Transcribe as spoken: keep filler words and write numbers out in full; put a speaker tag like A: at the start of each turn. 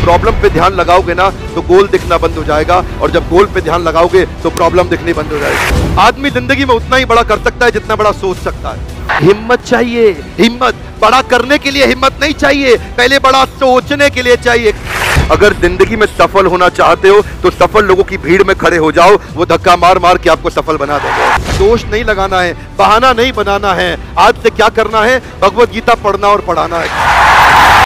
A: Problem पे ध्यान लगाओगे ना तो गोल दिखना बंद हो जाएगा, और जब गोल पे ध्यान लगाओगे तो प्रॉब्लम दिखनी बंद हो जाएगी। आदमी जिंदगी में उतना ही बड़ा कर सकता है जितना बड़ा सोच सकता है। हिम्मत चाहिए, हिम्मत बड़ा करने के लिए हिम्मत नहीं चाहिए, पहले बड़ा सोचने के लिए चाहिए। अगर जिंदगी में सफल होना चाहते हो तो सफल लोगों की भीड़ में खड़े हो जाओ, वो धक्का मार मार के आपको सफल बना देंगे। दोष नहीं लगाना है, बहाना नहीं बनाना है, आज से क्या करना है, भगवत गीता पढ़ना और पढ़ाना है।